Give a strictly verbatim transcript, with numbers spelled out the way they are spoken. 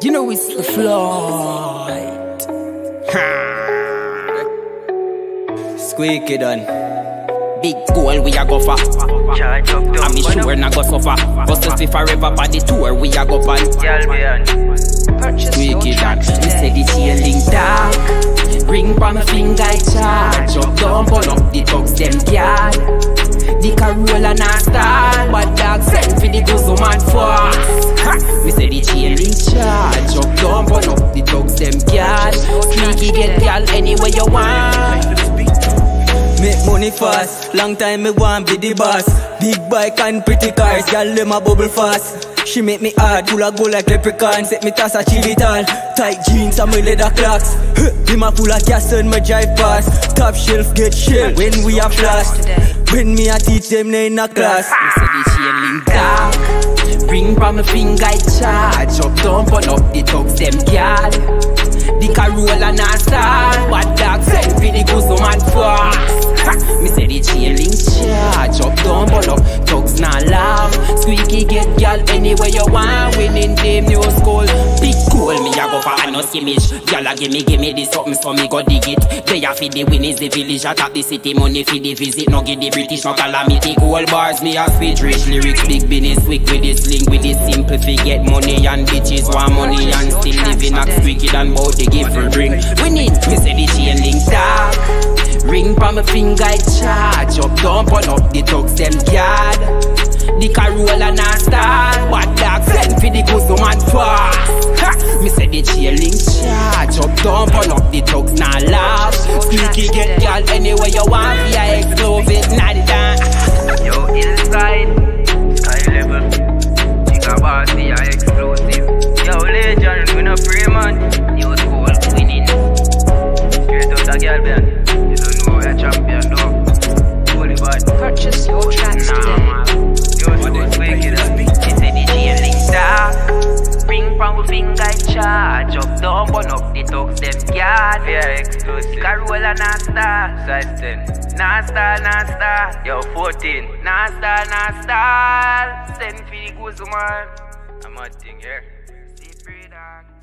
You know it's the flight. Squeaky done. Big goal we a go for. I'm sure na go suffer. Bust fi forever for the tour we a go on. Squeaky done. You say the chain link dark. Ring from my finger I charge up. Don't pull up the thugs them yard. The Corolla na star, but dog send for the gozo man fast. Me say the chain link charge up. Don't pull up the thugs them yard. Sneaky get y'all anywhere you want. Make money fast, long time me want be the boss. Big bike and pretty cars, y'all them a bubble fast. She make me hard, full of gold like leprechaun. Set me toss a chill it all. Tight jeans and my leather clocks. Be my full of gas and me drive fast. Top shelf get shell when we a flash. When me a teach them they in a class. Me say the chain link dark. Ring from my finger I charge up. Don't pull up the thugs them yard. The Corolla na star, but dog send for the gozo man fast. Me say the chain link charge up. Don't pull up, thugs na laugh. Squeaky get y'all anywhere you want. Winning team new school. Big goal me a go for a no skimmage. Y'all a gimme gimme this something so me go dig it. They a feed the win is the village. Attack the city money for the visit. No give the British no calamity. Gold bars me a speech rich lyrics. Big business quick with this link with this simple fi get money and bitches want money and still living act squeaky and bout the give for drink. Winning me say the chain link dark. Ring from my finger I charge up. Don't pull up the thugs them yard. The Corolla na star, but dog send for the gozo man fast. Me say the chain link charge up. Don't pull up the thugs na laugh. Sneaky get y'all anywhere you want. Yeah, exclusive, not done. Yo, inside, sky level. Nigga boss, yeah, exclusive. Yo, legend, we no pray man. New school, winning. Straight out the girl band. You don't know we're champion though. Holy bad. Purchase your tracks Nah, today. man. New school, quick it up. Me say the chain link dark. Ring from my finger I charge up. Don't burn up the thugs them yard. Yeah, exclusive. Corolla na star. Size ten. Na star, na star. Yo, fourteen. Na star, na star. Send for the gozo man. I'm a thing here. See, pray dog.